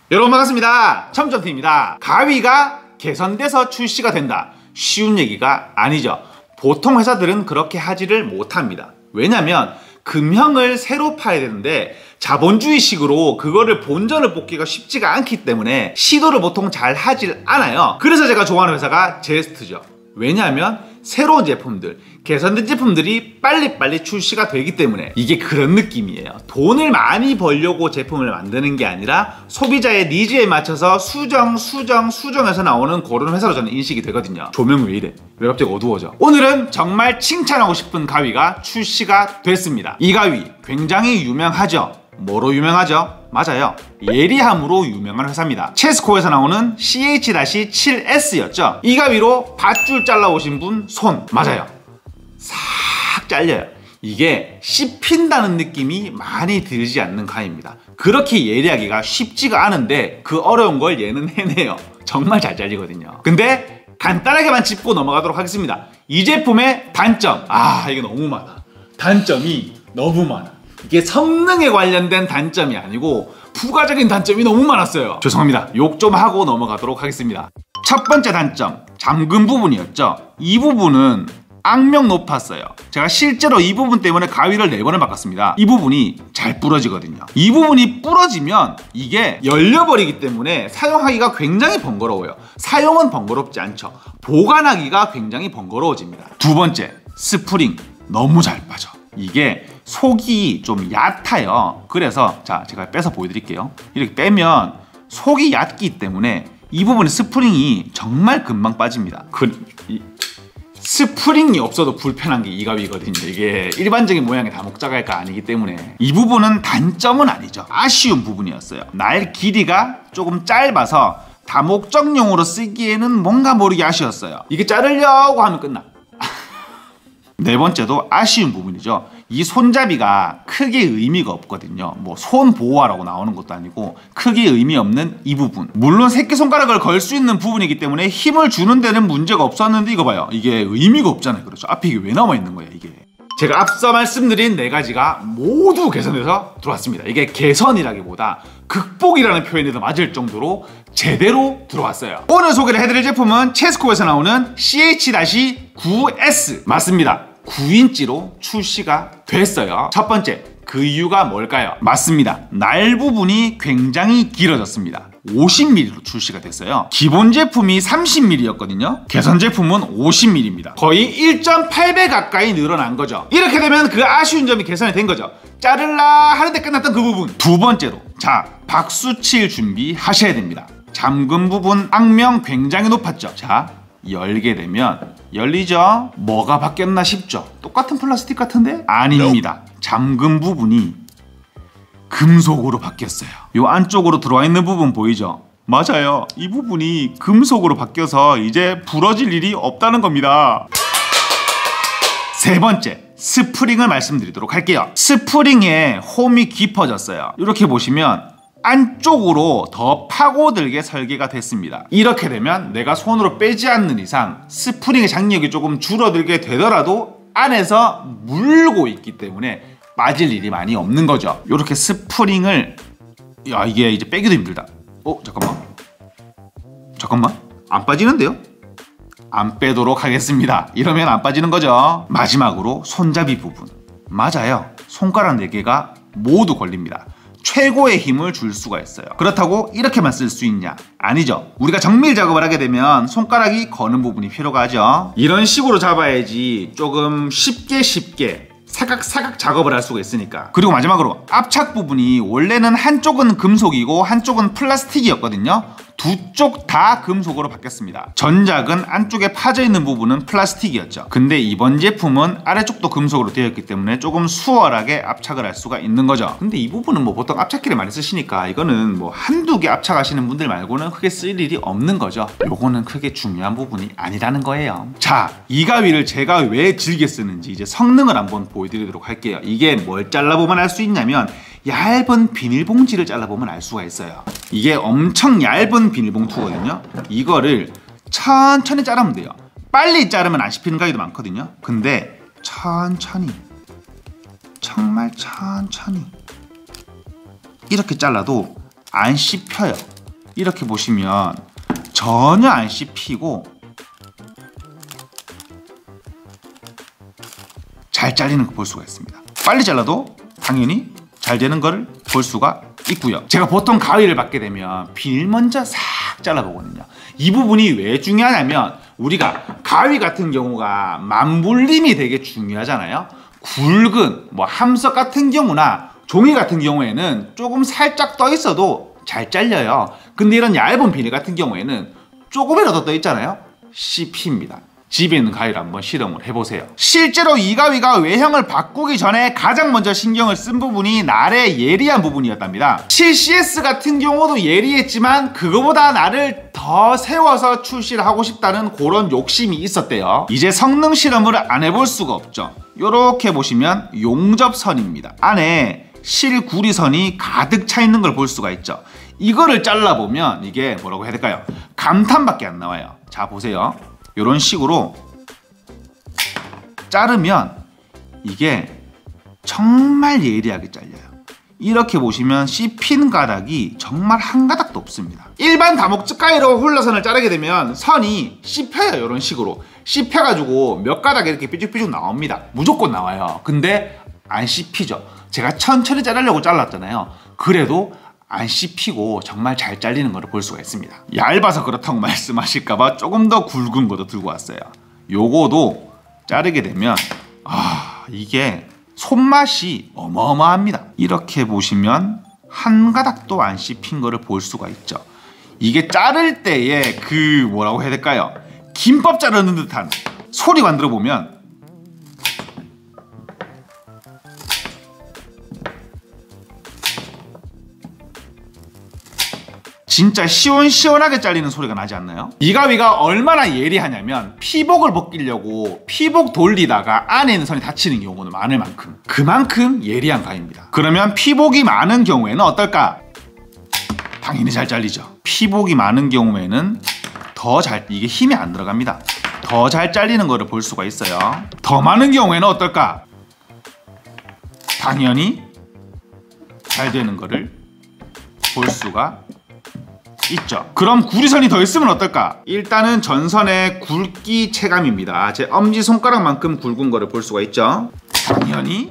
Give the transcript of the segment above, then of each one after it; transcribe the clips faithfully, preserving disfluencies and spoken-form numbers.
여러분 반갑습니다. 첨점팀입니다. 가위가 개선돼서 출시가 된다. 쉬운 얘기가 아니죠. 보통 회사들은 그렇게 하지를 못합니다. 왜냐면 금형을 새로 파야 되는데 자본주의식으로 그거를 본전을 뽑기가 쉽지가 않기 때문에 시도를 보통 잘 하질 않아요. 그래서 제가 좋아하는 회사가 제스트죠. 왜냐하면 새로운 제품들, 개선된 제품들이 빨리빨리 출시가 되기 때문에 이게 그런 느낌이에요. 돈을 많이 벌려고 제품을 만드는 게 아니라 소비자의 니즈에 맞춰서 수정, 수정, 수정해서 나오는 그런 회사로 저는 인식이 되거든요. 조명이 왜 이래? 왜 갑자기 어두워져? 오늘은 정말 칭찬하고 싶은 가위가 출시가 됐습니다. 이 가위 굉장히 유명하죠? 뭐로 유명하죠? 맞아요. 예리함으로 유명한 회사입니다. 체스코에서 나오는 씨 에이치 칠 에스였죠. 이 가위로 밧줄 잘라오신 분 손. 맞아요. 싹 잘려요. 이게 씹힌다는 느낌이 많이 들지 않는 가위입니다. 그렇게 예리하기가 쉽지가 않은데 그 어려운 걸 얘는 해내요. 정말 잘 잘리거든요. 근데 간단하게만 짚고 넘어가도록 하겠습니다. 이 제품의 단점. 아, 이게 너무 많아. 단점이 너무 많아. 이게 성능에 관련된 단점이 아니고 부가적인 단점이 너무 많았어요. 죄송합니다. 욕 좀 하고 넘어가도록 하겠습니다. 첫 번째 단점, 잠금 부분이었죠. 이 부분은 악명 높았어요. 제가 실제로 이 부분 때문에 가위를 네 번을 바꿨습니다. 이 부분이 잘 부러지거든요. 이 부분이 부러지면 이게 열려버리기 때문에 사용하기가 굉장히 번거로워요. 사용은 번거롭지 않죠. 보관하기가 굉장히 번거로워집니다. 두 번째, 스프링 너무 잘 빠져. 이게 속이 좀 얕아요. 그래서 자, 제가 빼서 보여드릴게요. 이렇게 빼면 속이 얕기 때문에 이 부분의 스프링이 정말 금방 빠집니다. 그, 이, 스프링이 없어도 불편한 게 이 가위거든요. 이게 일반적인 모양의 다목자갈가 아니기 때문에 이 부분은 단점은 아니죠. 아쉬운 부분이었어요. 날 길이가 조금 짧아서 다목적용으로 쓰기에는 뭔가 모르게 아쉬웠어요. 이게 자르려고 하면 끝나. 네 번째도 아쉬운 부분이죠. 이 손잡이가 크게 의미가 없거든요. 뭐 손 보호하라고 나오는 것도 아니고 크게 의미 없는 이 부분. 물론 새끼손가락을 걸 수 있는 부분이기 때문에 힘을 주는 데는 문제가 없었는데 이거 봐요. 이게 의미가 없잖아요. 그렇죠. 앞에 이게 왜 나와 있는 거예요, 이게. 제가 앞서 말씀드린 네 가지가 모두 개선돼서 들어왔습니다. 이게 개선이라기보다 극복이라는 표현이 더 맞을 정도로 제대로 들어왔어요. 오늘 소개를 해드릴 제품은 체스코에서 나오는 씨 에이치 나인 에스 맞습니다. 구 인치로 출시가 됐어요. 첫 번째, 그 이유가 뭘까요? 맞습니다. 날 부분이 굉장히 길어졌습니다. 오십 밀리미터로 출시가 됐어요. 기본 제품이 삼십 밀리미터였거든요. 개선 제품은 오십 밀리미터입니다. 거의 일 점 팔 배 가까이 늘어난 거죠. 이렇게 되면 그 아쉬운 점이 개선이 된 거죠. 자를라 하는데 끝났던 그 부분. 두 번째로, 자, 박수 칠 준비 하셔야 됩니다. 잠금 부분 악명 굉장히 높았죠. 자, 열게 되면 열리죠? 뭐가 바뀌었나 싶죠? 똑같은 플라스틱 같은데? 아닙니다. 잠금 부분이 금속으로 바뀌었어요. 이 안쪽으로 들어와 있는 부분 보이죠? 맞아요. 이 부분이 금속으로 바뀌어서 이제 부러질 일이 없다는 겁니다. 세 번째, 스프링을 말씀드리도록 할게요. 스프링에 홈이 깊어졌어요. 이렇게 보시면 안쪽으로 더 파고들게 설계가 됐습니다. 이렇게 되면 내가 손으로 빼지 않는 이상 스프링의 장력이 조금 줄어들게 되더라도 안에서 물고 있기 때문에 빠질 일이 많이 없는 거죠. 이렇게 스프링을, 야, 이게 이제 빼기도 힘들다. 어, 잠깐만. 잠깐만. 안 빠지는데요? 안 빼도록 하겠습니다. 이러면 안 빠지는 거죠. 마지막으로 손잡이 부분. 맞아요. 손가락 네 개가 모두 걸립니다. 최고의 힘을 줄 수가 있어요. 그렇다고 이렇게만 쓸 수 있냐? 아니죠. 우리가 정밀 작업을 하게 되면 손가락이 거는 부분이 필요가 하죠. 이런 식으로 잡아야지 조금 쉽게 쉽게 사각사각 작업을 할 수가 있으니까. 그리고 마지막으로 압착 부분이 원래는 한쪽은 금속이고 한쪽은 플라스틱이었거든요. 두 쪽 다 금속으로 바뀌었습니다. 전작은 안쪽에 파져있는 부분은 플라스틱이었죠. 근데 이번 제품은 아래쪽도 금속으로 되어 있기 때문에 조금 수월하게 압착을 할 수가 있는 거죠. 근데 이 부분은 뭐 보통 압착기를 많이 쓰시니까 이거는 뭐 한두 개 압착하시는 분들 말고는 크게 쓸 일이 없는 거죠. 요거는 크게 중요한 부분이 아니라는 거예요. 자, 이 가위를 제가 왜 즐겨 쓰는지 이제 성능을 한번 보여드리도록 할게요. 이게 뭘 잘라보면 알 수 있냐면 얇은 비닐봉지를 잘라보면 알 수가 있어요. 이게 엄청 얇은 비닐봉투거든요. 이거를 천천히 자르면 돼요. 빨리 자르면 안 씹히는 가위도 많거든요. 근데 천천히, 정말 천천히 이렇게 잘라도 안 씹혀요. 이렇게 보시면 전혀 안 씹히고 잘 잘리는 거 볼 수가 있습니다. 빨리 잘라도 당연히 잘 되는 걸 볼 수가 있고요. 제가 보통 가위를 받게 되면 비닐 먼저 싹 잘라보거든요. 이 부분이 왜 중요하냐면 우리가 가위 같은 경우가 만불림이 되게 중요하잖아요. 굵은 뭐 함석 같은 경우나 종이 같은 경우에는 조금 살짝 떠 있어도 잘 잘려요. 근데 이런 얇은 비닐 같은 경우에는 조금이라도 떠 있잖아요. 씹힙니다. 집에 있는 가위를 한번 실험을 해보세요. 실제로 이 가위가 외형을 바꾸기 전에 가장 먼저 신경을 쓴 부분이 날의 예리한 부분이었답니다. 칠 씨에스 같은 경우도 예리했지만 그거보다 날을 더 세워서 출시를 하고 싶다는 그런 욕심이 있었대요. 이제 성능 실험을 안 해볼 수가 없죠. 요렇게 보시면 용접선입니다. 안에 실구리선이 가득 차 있는 걸 볼 수가 있죠. 이거를 잘라보면 이게 뭐라고 해야 될까요? 감탄밖에 안 나와요. 자 보세요. 이런 식으로 자르면 이게 정말 예리하게 잘려요. 이렇게 보시면 씹힌 가닥이 정말 한 가닥도 없습니다. 일반 다목적 가위로 홀라선을 자르게 되면 선이 씹혀요. 이런 식으로 씹혀가지고 몇 가닥 이렇게 삐죽삐죽 나옵니다. 무조건 나와요. 근데 안 씹히죠. 제가 천천히 자르려고 잘랐잖아요. 그래도 안 씹히고 정말 잘 잘리는 걸 볼 수가 있습니다. 얇아서 그렇다고 말씀하실까봐 조금 더 굵은 것도 들고 왔어요. 요거도 자르게 되면 아 이게 손맛이 어마어마합니다. 이렇게 보시면 한 가닥도 안 씹힌 거를 볼 수가 있죠. 이게 자를 때의 그 뭐라고 해야 될까요? 김밥 자르는 듯한 소리만 들어보면 진짜 시원시원하게 잘리는 소리가 나지 않나요? 이 가위가 얼마나 예리하냐면 피복을 벗기려고 피복 돌리다가 안에 있는 선이 다치는 경우는 많을 만큼 그만큼 예리한 가위입니다. 그러면 피복이 많은 경우에는 어떨까? 당연히 잘 잘리죠. 피복이 많은 경우에는 더 잘, 이게 힘이 안 들어갑니다. 더 잘 잘리는 거를 볼 수가 있어요. 더 많은 경우에는 어떨까? 당연히 잘 되는 거를 볼 수가 있죠. 그럼 구리선이 더 있으면 어떨까? 일단은 전선의 굵기 체감입니다. 제 엄지손가락만큼 굵은 거를 볼 수가 있죠. 당연히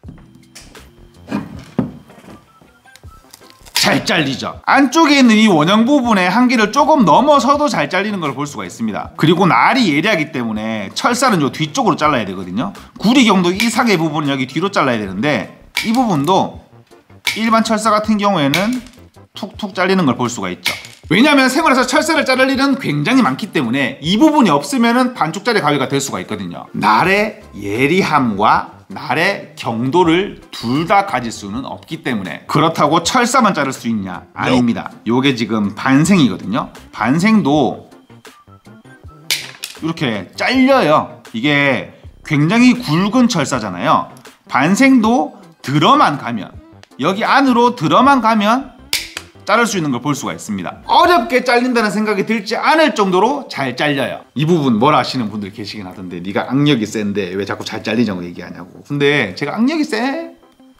잘 잘리죠. 안쪽에 있는 이 원형 부분의 한계를 조금 넘어서도 잘 잘리는 걸 볼 수가 있습니다. 그리고 날이 예리하기 때문에 철사는 요 뒤쪽으로 잘라야 되거든요. 구리경도 이상의 부분은 여기 뒤로 잘라야 되는데 이 부분도 일반 철사 같은 경우에는 툭툭 잘리는 걸 볼 수가 있죠. 왜냐하면 생활에서 철사를 자를 일은 굉장히 많기 때문에 이 부분이 없으면 반쪽짜리 가위가 될 수가 있거든요. 날의 예리함과 날의 경도를 둘 다 가질 수는 없기 때문에 그렇다고 철사만 자를 수 있냐? 아닙니다. 요게 지금 반생이거든요. 반생도 이렇게 잘려요. 이게 굉장히 굵은 철사잖아요. 반생도 들어만 가면 여기 안으로 들어만 가면 자를 수 있는 걸 볼 수가 있습니다. 어렵게 잘린다는 생각이 들지 않을 정도로 잘 잘려요. 이 부분 뭐라 하시는 분들 계시긴 하던데 네가 악력이 센데 왜 자꾸 잘 잘리냐고 얘기하냐고. 근데 제가 악력이 세지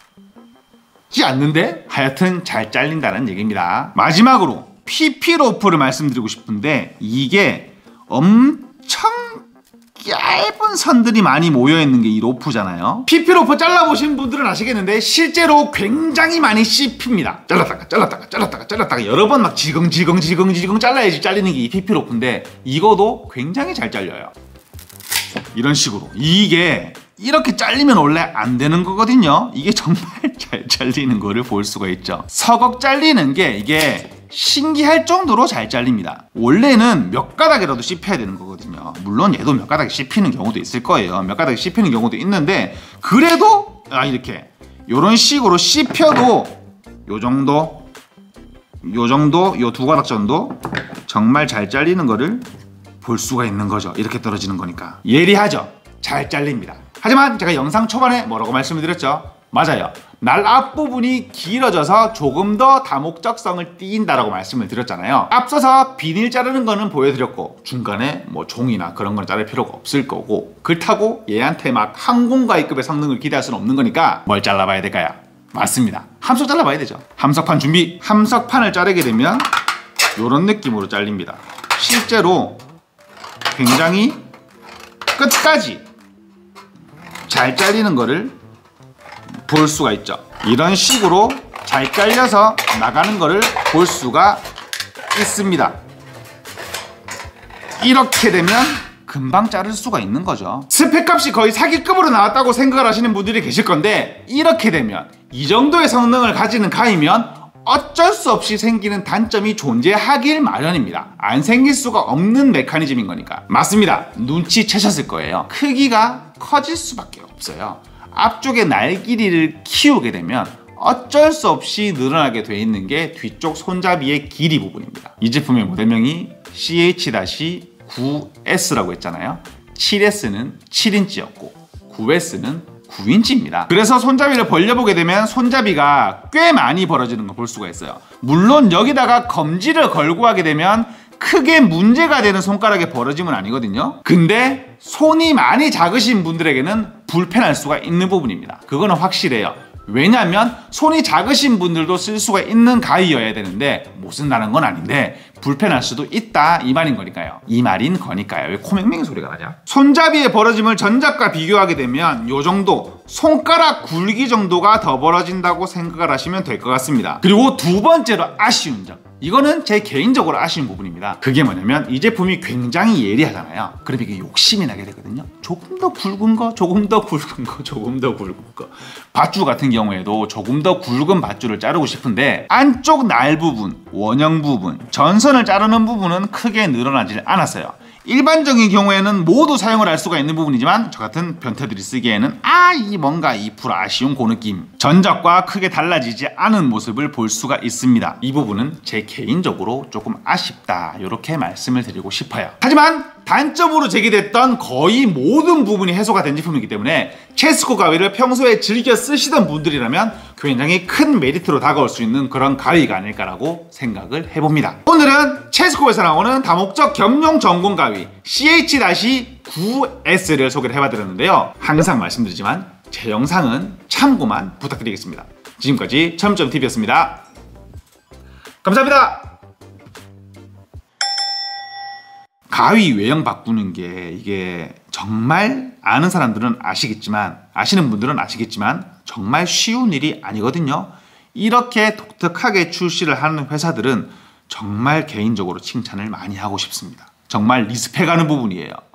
않는데 하여튼 잘 잘린다는 얘기입니다. 마지막으로 피피로프를 말씀드리고 싶은데 이게 엄청 얇은 선들이 많이 모여있는 게 이 로프잖아요. 피피로프 잘라보신 분들은 아시겠는데 실제로 굉장히 많이 씹힙니다. 잘랐다가 잘랐다가 잘랐다가 잘랐다가 여러 번 막 지긍지긍지긍지긍 잘라야지 잘리는 게 이 피피로프인데 이거도 굉장히 잘 잘려요. 이런 식으로. 이게 이렇게 잘리면 원래 안 되는 거거든요. 이게 정말 잘 잘리는 거를 볼 수가 있죠. 서걱 잘리는 게 이게 신기할 정도로 잘 잘립니다. 원래는 몇 가닥이라도 씹혀야 되는 거거든요. 물론 얘도 몇 가닥이 씹히는 경우도 있을 거예요. 몇 가닥이 씹히는 경우도 있는데 그래도 아 이렇게 요런 식으로 씹혀도 요 정도 요 정도 요 두 가닥 정도 정말 잘 잘리는 거를 볼 수가 있는 거죠. 이렇게 떨어지는 거니까 예리하죠. 잘 잘립니다. 하지만 제가 영상 초반에 뭐라고 말씀을 드렸죠? 맞아요. 날 앞부분이 길어져서 조금 더 다목적성을 띈다라고 말씀을 드렸잖아요. 앞서서 비닐 자르는 거는 보여드렸고 중간에 뭐 종이나 그런 건 자를 필요가 없을 거고 그렇다고 얘한테 막 항공가위급의 성능을 기대할 수는 없는 거니까 뭘 잘라봐야 될까요? 맞습니다. 함석 잘라봐야 되죠. 함석판 준비! 함석판을 자르게 되면 이런 느낌으로 잘립니다. 실제로 굉장히 끝까지 잘 잘리는 거를 볼 수가 있죠. 이런 식으로 잘 잘려서 나가는 거를 볼 수가 있습니다. 이렇게 되면 금방 자를 수가 있는 거죠. 스펙값이 거의 사기급으로 나왔다고 생각을 하시는 분들이 계실 건데, 이렇게 되면 이 정도의 성능을 가지는 가위면 어쩔 수 없이 생기는 단점이 존재하길 마련입니다. 안 생길 수가 없는 메커니즘인 거니까. 맞습니다. 눈치채셨을 거예요. 크기가 커질 수밖에 없어요. 앞쪽의 날 길이를 키우게 되면 어쩔 수 없이 늘어나게 돼 있는 게 뒤쪽 손잡이의 길이 부분입니다. 이 제품의 모델명이 씨 에이치 나인 에스라고 했잖아요. 칠 에스는 칠 인치였고 나인 에스는 구 인치입니다. 그래서 손잡이를 벌려보게 되면 손잡이가 꽤 많이 벌어지는 걸 볼 수가 있어요. 물론 여기다가 검지를 걸고 하게 되면 크게 문제가 되는 손가락의 벌어짐은 아니거든요. 근데 손이 많이 작으신 분들에게는 불편할 수가 있는 부분입니다. 그거는 확실해요. 왜냐하면 손이 작으신 분들도 쓸 수가 있는 가위여야 되는데 못 쓴다는 건 아닌데 불편할 수도 있다, 이 말인 거니까요. 이 말인 거니까요. 왜 코맹맹이 소리가 나냐? 손잡이의 벌어짐을 전작과 비교하게 되면 요 정도, 손가락 굵기 정도가 더 벌어진다고 생각을 하시면 될 것 같습니다. 그리고 두 번째로 아쉬운 점, 이거는 제 개인적으로 아쉬운 부분입니다. 그게 뭐냐면 이 제품이 굉장히 예리하잖아요. 그럼 이게 욕심이 나게 되거든요. 조금 더 굵은 거, 조금 더 굵은 거, 조금 더 굵은 거. 밧줄 같은 경우에도 조금 더 굵은 밧줄을 자르고 싶은데 안쪽 날 부분, 원형 부분, 전선을 자르는 부분은 크게 늘어나질 않았어요. 일반적인 경우에는 모두 사용을 할 수가 있는 부분이지만 저 같은 변태들이 쓰기에는 아, 이 뭔가 이 풀 아쉬운 그 느낌. 전작과 크게 달라지지 않은 모습을 볼 수가 있습니다. 이 부분은 제 개인적으로 조금 아쉽다, 이렇게 말씀을 드리고 싶어요. 하지만 단점으로 제기됐던 거의 모든 부분이 해소가 된 제품이기 때문에 체스코 가위를 평소에 즐겨 쓰시던 분들이라면 굉장히 큰 메리트로 다가올 수 있는 그런 가위가 아닐까라고 생각을 해봅니다. 오늘은 체스코에서 나오는 다목적 겸용 전공 가위 씨 에이치 나인 에스를 소개를 해봐드렸는데요. 항상 말씀드리지만 제 영상은 참고만 부탁드리겠습니다. 지금까지 첨점티비였습니다. 감사합니다. 가위 외형 바꾸는 게 이게 정말 아는 사람들은 아시겠지만, 아시는 분들은 아시겠지만 정말 쉬운 일이 아니거든요. 이렇게 독특하게 출시를 하는 회사들은 정말 개인적으로 칭찬을 많이 하고 싶습니다. 정말 리스펙하는 부분이에요.